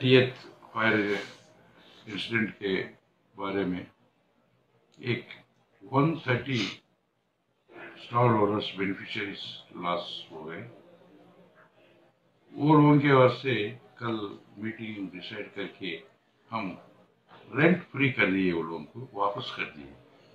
30th fire incident के बारे में एक 130 स्टॉल ओनर्स बेनिफिशियरीज लॉस हो गए। वो लोगों के वास्ते कल मीटिंग डिसाइड करके हम रेंट फ्री कर दिए, वो लोगों को वापस कर दिए।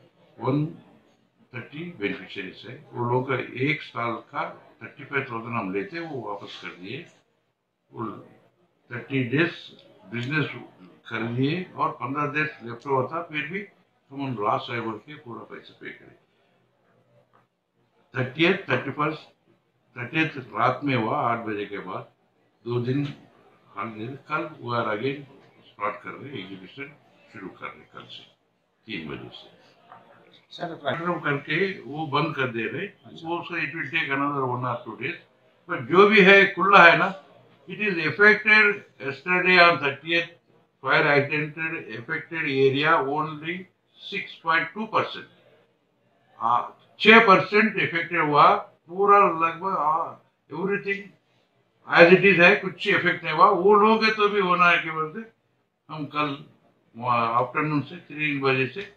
130 बेनिफिशियरीज है, वो लोगों का एक साल का 35,000 हम लेते, वो वापस कर दिए। वो 30 डेज बिजनेस कर लिए और 15 डेज लेफ्ट ओवर था, फिर भी हम लॉस है बोल के पूरा पैसा पे करें। 30th रात में हुआ 8 बजे के बाद 2 दिन कल वो अगेन स्टार्ट कर रहे, एग्जीबिशन शुरू कर रहे कल से 3 बजे से सर करके वो बंद कर दे रहे। वो so it will take another 1 or 2 days, but जो भी है खुला है ना, it is affected yesterday on 30th fire affected area only 6.2%, 6% affected हुआ, पूरा लगभग एवरीथिंग एज इट इज है, कुछ इफेक्ट नहीं हुआ। वो लोग है तो भी होना है केवल से हम कल आफ्टरनून से 3 बजे से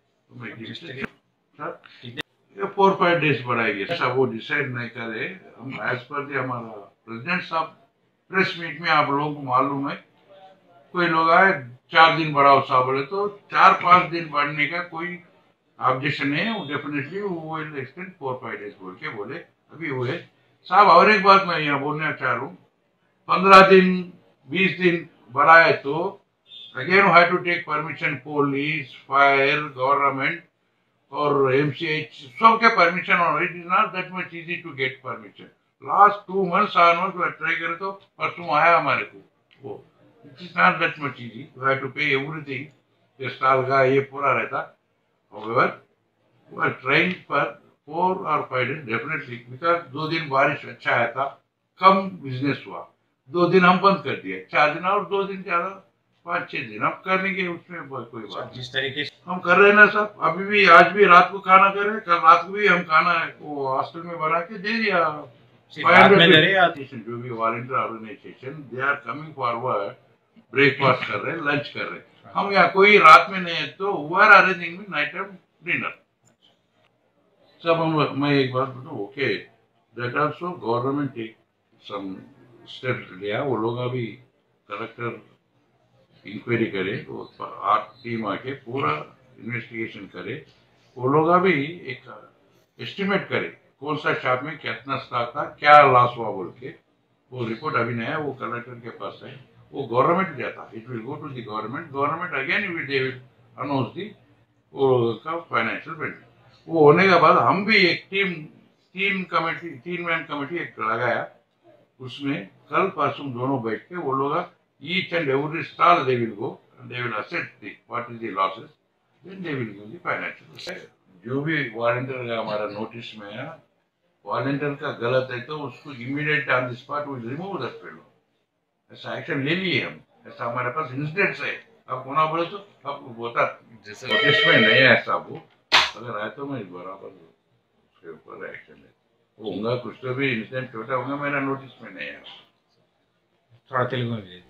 4-5 डेज बढ़ाएंगे। ऐसा वो डिसाइड नहीं करे हम, एज पर हमारा प्रेसिडेंट साहब प्रेस मीट में आप लोगों को मालूम है, कोई लोग आए 4 दिन बढ़ाओ साहब बोले तो 4-5 दिन बढ़ने का कोई ऑब्जेक्शन है, वो डेफिनेटली वो विल एक्सटेंड 4-5 डेज बोल के बोले। अभी हुए साहब, और एक बात मैं यहाँ बोलना चाह रहा हूँ, 15 दिन 20 दिन बढ़ाए तो again have to take permission, police, fire, government और एमसीएच सबके परमिशन होना। It is not that much easy to get permission. Last 2 months almost try करे तो परसों आया हमारे को वो। It is not that much easy, you have to pay everything, ये साल का ये पूरा रहता। However, we are trying for 4 or 5 days definitely, because 2 दिन बारिश अच्छा आया था, कम बिजनेस हुआ, 2 दिन हम बंद कर दिए, 4 दिन और 2 दिन ज्यादा 5-6 दिन हम करेंगे, उसमें कोई बात। जिस तरीके से हम कर रहे हैं ना सब, अभी भी आज भी रात को खाना कर रहे, कल रात को भी हम खाना वो हॉस्टल में बना के दे दिया। 500 जो भी volunteer organisation they are coming forward, breakfast कर रहे, लंच कर रहे। हम यहाँ कोई रात में नहीं है तो we are arranging night time dinner सब। हम मैं एक बात बताऊँ, okay that also government take some steps लिया। वो लोग अभी कलेक्टर इंक्वायरी करे, वो 8 टीम आके पूरा इन्वेस्टिगेशन करे, वो लोग अभी एक एस्टिमेट करे कौन सा शॉप में कितना स्टॉक था, क्या लॉस हुआ बोल के। वो रिपोर्ट अभी नहीं है, वो कलेक्टर के पास है, वो गवर्नमेंट जाता, it will go to the government, government again they will announce the वो का फाइनेंशियल बेनिफिट। वो होने के बाद हम भी एक तीन मैन कमेटी एक लगाया, उसमें कल परसों दोनों बैठ के वो लोग each and every stall they will go, they will assess the what is the losses, then they will give the financial. जो भी वॉलंटियर का हमारा नोटिस में है, वॉलंटियर का गलत है तो उसको immediate on the spot will remove that fellow, ऐसा एक्शन ले लिए हम। ऐसा हमारे पास इंसिडेंट्स है, आप होना बोले तो आपको बता, जैसे नोटिस में नहीं है ऐसा, वो अगर आए तो मैं बराबर उसके ऊपर एक्शन ले होगा। कुछ तो भी इंसिडेंट छोटा होगा, मेरा नोटिस में नहीं है। थोड़ा तेलुगु में